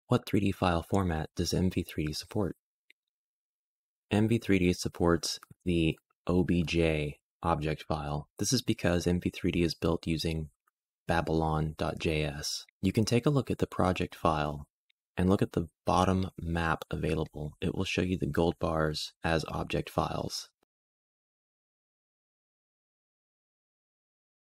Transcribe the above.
What 3D file format does MV3D support? MV3D supports the OBJ object file. This is because MV3D is built using Babylon.js. You can take a look at the project file and look at the bottom map available. It will show you the gold bars as object files.